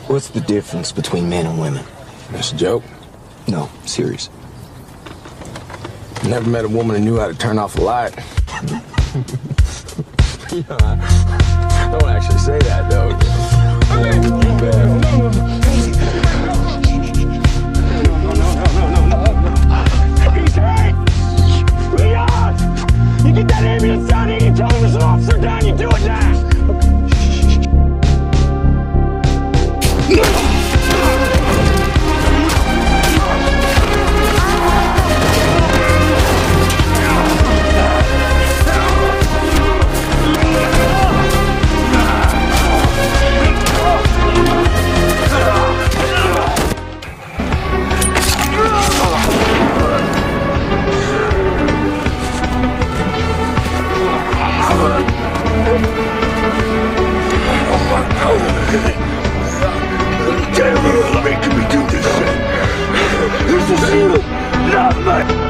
What's the difference between men and women? That's a joke. No, serious. Never met a woman who knew how to turn off a light. Don't actually say that, though. He's hurt! Leon! You get that ambulance down here, you tell him there's an officer down, you do it now! Damn, you're making me do this shit. This is you, not me.